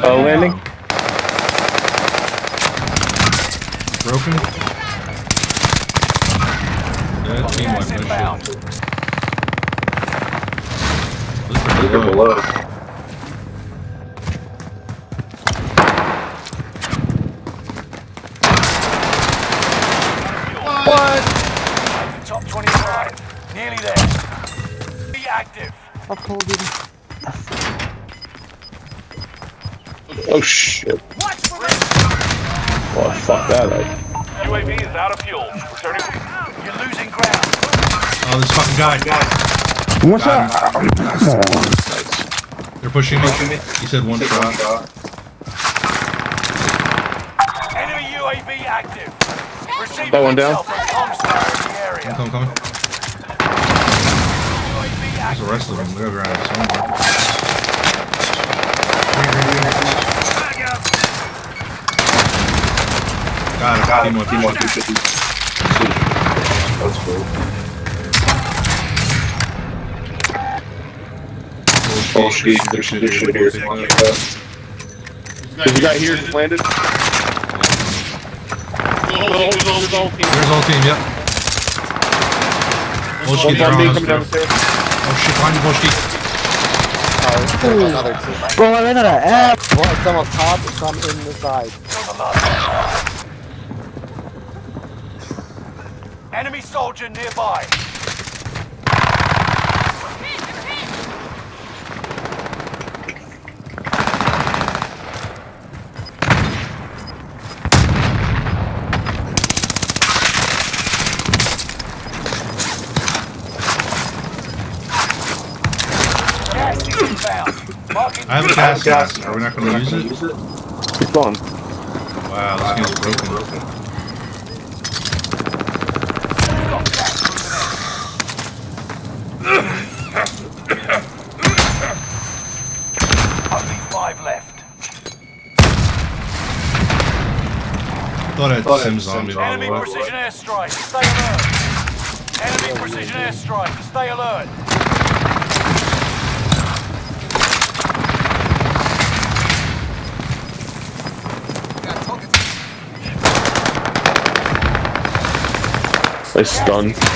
landing. Broken. Dead. Team wipe. No shit. They're below. What? Top 25. Nearly there. Be active. I've told him. Oh shit. Watch for it. Oh fuck that up. UAV is out of fuel. Returning. You're losing ground. Oh, this fucking guy. What's up? They're pushing me. He said one shot. Enemy UAV active. Receive That one down. I'm coming. There's the rest of them. They're around somewhere. Got it. Team one. That's cool. Oh shit, there's shit here. There's a guy here just landed. There's all team, yep. Volsky, they're on us. Oh shit, behind you, Volsky. Another team. Bro, I ran out of app. Well, some up top and some in the side. Enemy soldier nearby. I have a gas mask. Are we not going to use it? Keep going. Wow, this game's broken. Only 5 left. Thought I had Sim Zombie all the Enemy way. precision airstrike. Stay alert. Enemy precision airstrike. Stay alert. They stunned. What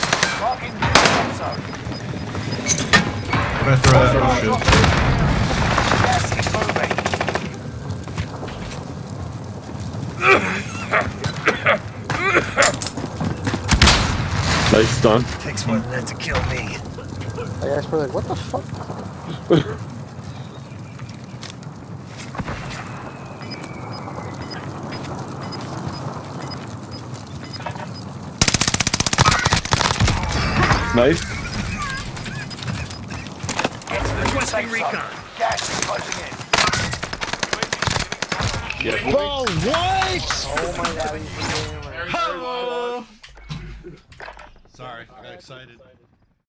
did I throw that? Oh shit. Gas is moving. Nice stun. Takes more than that to kill me. I guess we're like, what the fuck? Nice. Requesting recon. Gas is closing in. Yeah. Bro, what? Oh my god. Sorry, I got excited.